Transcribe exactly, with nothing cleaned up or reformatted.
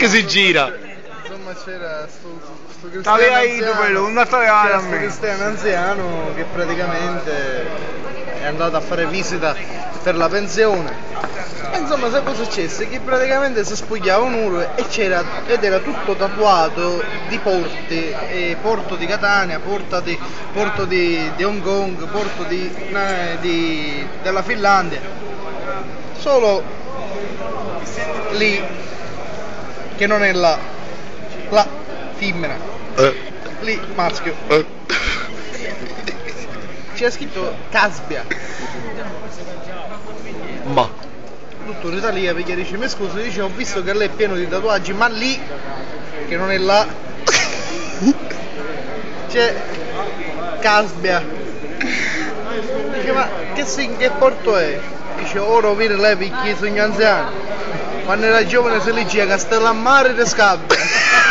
che si gira. Insomma c'era sto, sto cristiano Tale hai tu quello, non stare a c'era sto me. cristiano anziano che praticamente è andato a fare visita per la pensione. E insomma sai cosa successe? Che praticamente si spogliava un uno e c'era ed era tutto tatuato di porti, e porto di Catania, porto di, porto di, di Hong Kong, porto di, eh, di, della Finlandia. Solo lì che non è la, la femmina, Eh. lì maschio. Eh. C'è scritto Casbia. Ma. Tutto in Italia perché dice mi scusi, dice ho visto che lei è pieno di tatuaggi, ma lì che non è là c'è Casbia. Dice ma che, si, che porto è? Dice ora vede lei perché sono anziano, quando era giovane si legge Castellammare di Scabbia.